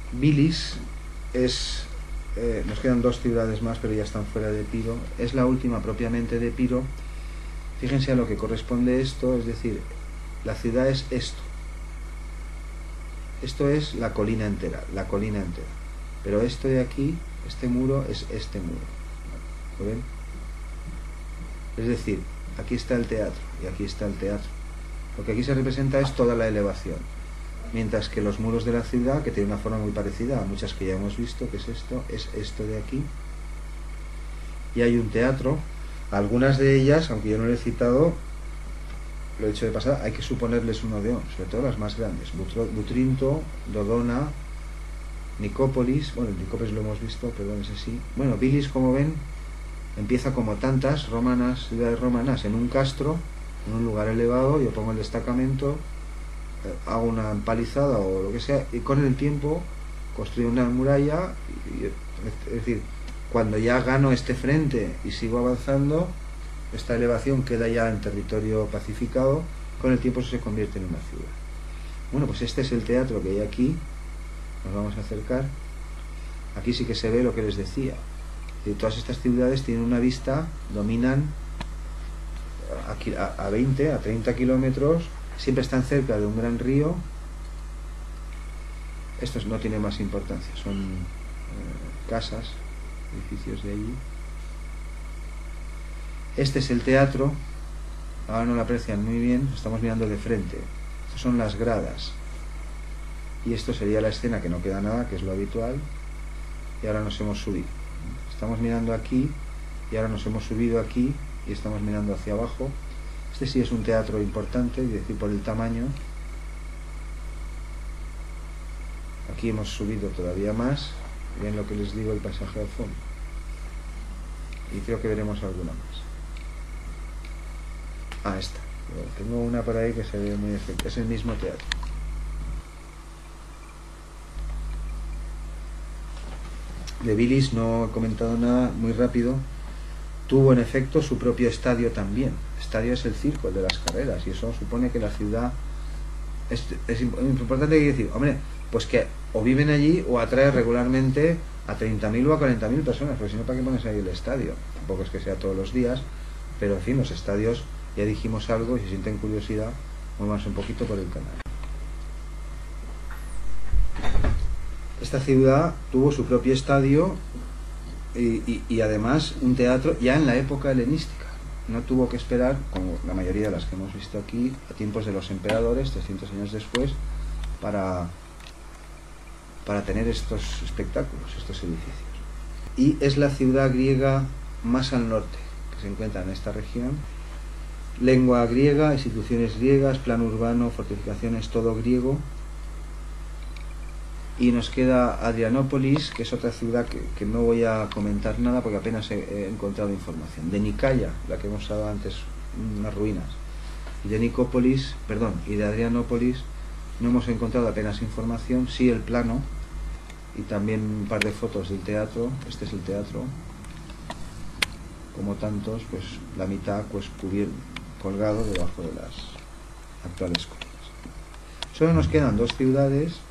Bilis es... nos quedan dos ciudades más, pero ya están fuera de Epiro. Es la última propiamente de Epiro. Fíjense a lo que corresponde esto, es decir, la ciudad es esto. Esto es la colina entera, Pero esto de aquí, este muro, es este muro. ¿Lo ven? Es decir, aquí está el teatro y aquí está el teatro. Lo que aquí se representa es toda la elevación. Mientras que los muros de la ciudad, que tiene una forma muy parecida a muchas que ya hemos visto, que es esto de aquí. Y hay un teatro. Algunas de ellas, aunque yo no lo he citado, lo he hecho de pasada, hay que suponerles un odeón, sobre todo las más grandes. Butrinto, Dodona, Nicópolis, bueno, Nicópolis lo hemos visto, perdón, ese sí. Bueno, Bilis, como ven, empieza como tantas romanas, ciudades romanas, en un castro, en un lugar elevado. Yo pongo el destacamento, hago una empalizada o lo que sea, y con el tiempo construyo una muralla, es decir, cuando ya gano este frente y sigo avanzando, esta elevación queda ya en territorio pacificado, con el tiempo se convierte en una ciudad. Bueno, pues este es el teatro que hay aquí, nos vamos a acercar. Aquí sí que se ve lo que les decía. Todas estas ciudades tienen una vista, dominan a 20, a 30 kilómetros, siempre están cerca de un gran río. Estos no tienen más importancia, son casas, edificios de allí. Este es el teatro, ahora no lo aprecian muy bien, estamos mirando de frente. Estas son las gradas. Y esto sería la escena, que no queda nada, que es lo habitual. Y ahora nos hemos subido. Estamos mirando aquí, y ahora nos hemos subido aquí, y estamos mirando hacia abajo. Este sí es un teatro importante, es decir, por el tamaño. Aquí hemos subido todavía más. Ven lo que les digo, el paisaje al fondo. Y creo que veremos alguna más. Ah, esta. Tengo una por ahí que se ve muy efectiva. Es el mismo teatro. De Bilis no he comentado nada, muy rápido. Tuvo en efecto su propio estadio también. Estadio es el circo, el de las carreras, y eso supone que la ciudad es importante. Que decir, hombre, pues que o viven allí o atrae regularmente a 30.000 o a 40.000 personas, porque si no, ¿para qué pones ahí el estadio? Tampoco es que sea todos los días, pero en fin, los estadios, ya dijimos algo, y si sienten curiosidad, muévanse un poquito por el canal. Esta ciudad tuvo su propio estadio y además un teatro ya en la época helenística. No tuvo que esperar, como la mayoría de las que hemos visto aquí, a tiempos de los emperadores, 300 años después, para tener estos espectáculos, estos edificios. Y es la ciudad griega más al norte que se encuentra en esta región. Lengua griega, instituciones griegas, plan urbano, fortificaciones, todo griego. Y nos queda Adrianópolis, que es otra ciudad que no voy a comentar nada porque apenas he encontrado información. De Nicaya, la que hemos hablado antes, unas ruinas. Y de Nicópolis, perdón, y de Adrianópolis no hemos encontrado apenas información, sí el plano y también un par de fotos del teatro. Este es el teatro, como tantos, pues la mitad pues colgado debajo de las actuales colinas. Solo nos quedan dos ciudades